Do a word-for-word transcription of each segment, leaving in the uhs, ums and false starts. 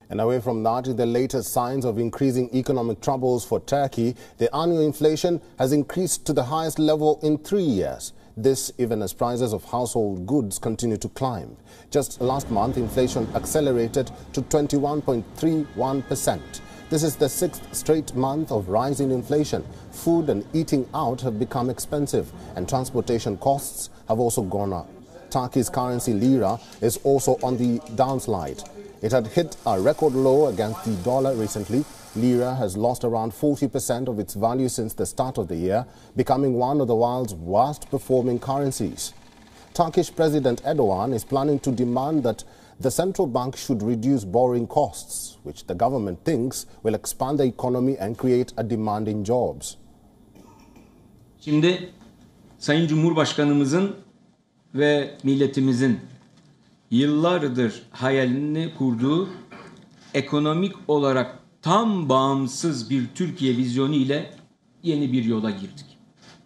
And away from that, the latest signs of increasing economic troubles for Turkey, the annual inflation has increased to the highest level in three years. This even as prices of household goods continue to climb. Just last month, inflation accelerated to twenty-one point three one percent. This is the sixth straight month of rising inflation. Food and eating out have become expensive, and transportation costs have also gone up. Turkey's currency lira is also on the downslide. It had hit a record low against the dollar recently. Lira has lost around forty percent of its value since the start of the year, becoming one of the world's worst performing currencies. Turkish President Erdogan is planning to demand that the central bank should reduce borrowing costs, which the government thinks will expand the economy and create a demand in jobs. Şimdi Sayın Cumhurbaşkanımızın ve milletimizin yıllardır hayalini kurduğu ekonomik olarak tam bağımsız bir Türkiye vizyonu ile yeni bir yola girdik.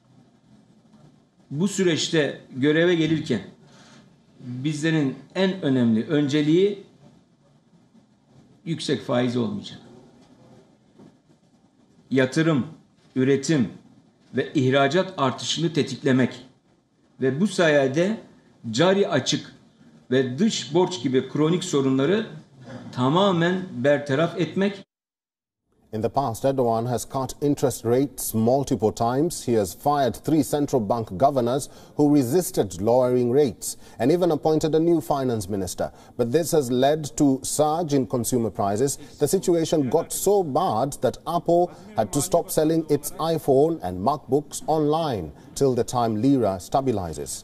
Bu süreçte göreve gelirken bizlerin en önemli önceliği yüksek faiz olmayacak. Yatırım, üretim ve ihracat artışını tetiklemek ve bu sayede cari açık ve dış borç gibi kronik sorunları tamamen bertaraf etmek. In the past, Erdogan has cut interest rates multiple times. He has fired three central bank governors who resisted lowering rates and even appointed a new finance minister. But this has led to surge in consumer prices. The situation got so bad that Apple had to stop selling its iPhone and MacBooks online till the time lira stabilizes.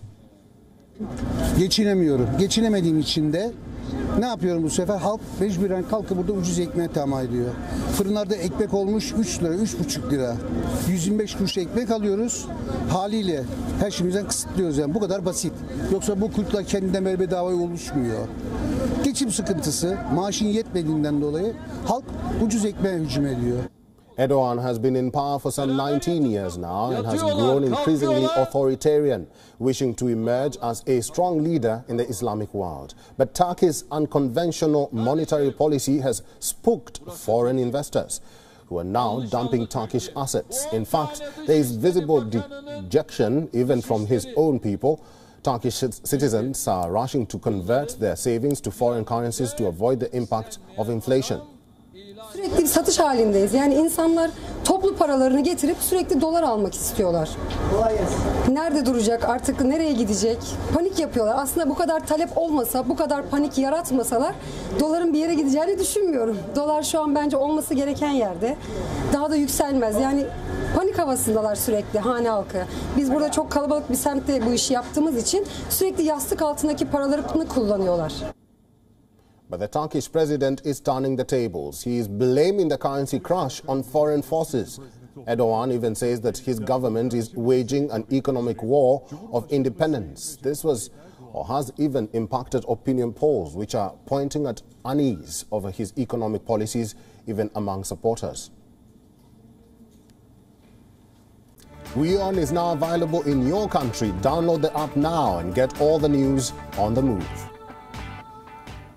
Geçinemiyorum. Geçinemediğim için de ne yapıyorum bu sefer? Halk mecburen kalkıp burada ucuz ekmeğe tamah ediyor. Fırınlarda ekmek olmuş üç lira, üç buçuk lira. yüz yirmi beş kuruş ekmek alıyoruz. Haliyle her şeyimizden kısıtlıyoruz yani. Bu kadar basit. Yoksa bu kulüpler kendinden beri bedavaya oluşmuyor. Geçim sıkıntısı, maaşın yetmediğinden dolayı halk ucuz ekmeğe hücum ediyor. Erdogan has been in power for some nineteen years now and has grown increasingly authoritarian, wishing to emerge as a strong leader in the Islamic world. But Turkey's unconventional monetary policy has spooked foreign investors, who are now dumping Turkish assets. In fact, there is visible dejection even from his own people. Turkish citizens are rushing to convert their savings to foreign currencies to avoid the impact of inflation. Sürekli bir satış halindeyiz. Yani insanlar toplu paralarını getirip sürekli dolar almak istiyorlar. Nerede duracak, artık nereye gidecek? Panik yapıyorlar. Aslında bu kadar talep olmasa, bu kadar panik yaratmasalar doların bir yere gideceğini düşünmüyorum. Dolar şu an bence olması gereken yerde. Daha da yükselmez. Yani panik havasındalar sürekli hane halkı. Biz burada çok kalabalık bir semtte bu işi yaptığımız için sürekli yastık altındaki paralarını kullanıyorlar. But the Turkish president is turning the tables. He is blaming the currency crash on foreign forces. Erdogan even says that his government is waging an economic war of independence. This was or has even impacted opinion polls, which are pointing at unease over his economic policies, even among supporters. WION is now available in your country. Download the app now and get all the news on the move.